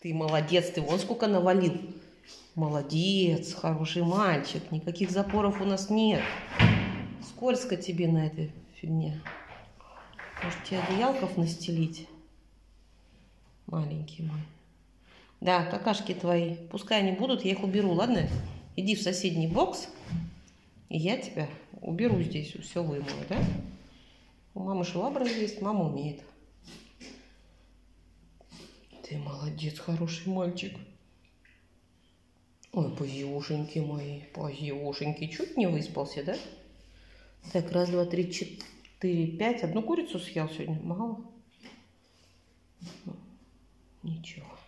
Ты молодец, ты вон сколько навалил. Молодец, хороший мальчик. Никаких запоров у нас нет. Скользко тебе на этой фигне. Может, тебе одеялков настелить? Маленький мой. Да, какашки твои. Пускай они будут, я их уберу, ладно? Иди в соседний бокс, и я тебя уберу здесь. Все вымою, да? У мамы швабра есть, мама умеет. Ты молодец, хороший мальчик. Ой, позюшеньки мои, позюшеньки. Чуть не выспался, да? Так, раз, два, три, четыре, пять. Одну курицу съел сегодня, мало? Ничего.